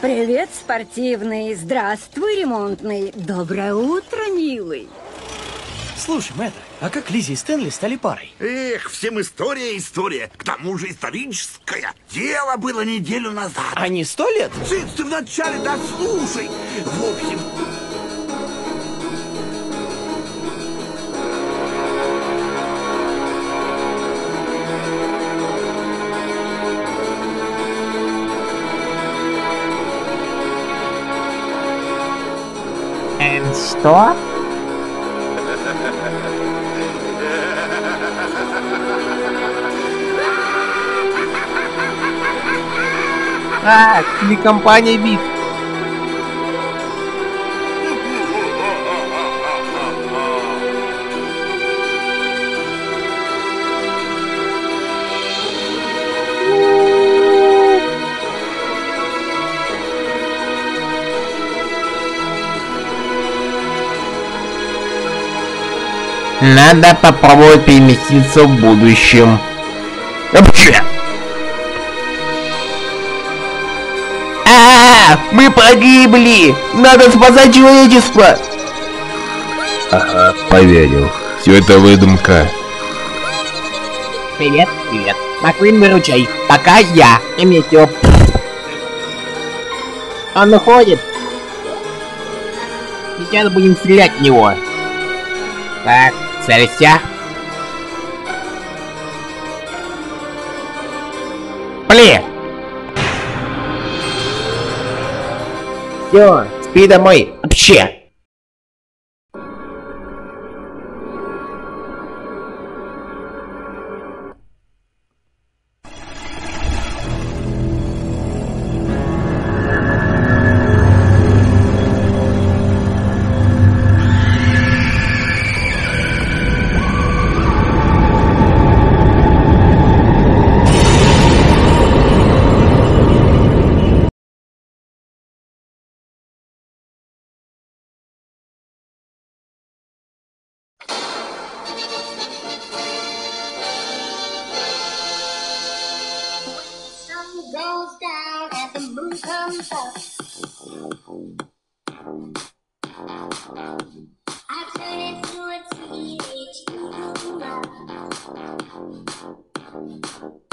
Привет, спортивный. Здравствуй, ремонтный. Доброе утро, милый. Слушай, мэтр, а как Лиззи и Стэнли стали парой? Эх, всем история. К тому же историческая. Дело было неделю назад. А не 100 лет? Цыц, ты вначале дослушай. В общем... Что? Телекомпания ВИП. Надо попробовать переместиться в будущем. Вообще! Мы погибли! Надо спасать человечество! Ага, поверил. Все это выдумка. Привет. Маквин, выручай. Пока я и Метео. Он уходит. Сейчас будем стрелять в него. Так, целься. Блин! Все, спи домой. Вообще. Goes down and the moon comes up. I turn into a teenage dreamer.